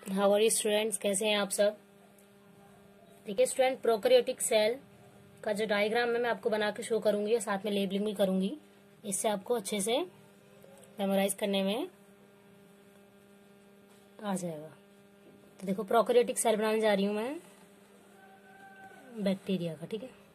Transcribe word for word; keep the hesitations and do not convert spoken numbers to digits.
How are you students, कैसे हैं आप सब। देखिए स्टूडेंट, प्रोकैरियोटिक सेल का जो डायग्राम है मैं आपको बना के शो करूंगी और साथ में लेबलिंग भी करूंगी। इससे आपको अच्छे से मेमोराइज करने में आ जाएगा। तो देखो प्रोकैरियोटिक सेल बनाने जा रही हूँ मैं बैक्टीरिया का, ठीक है।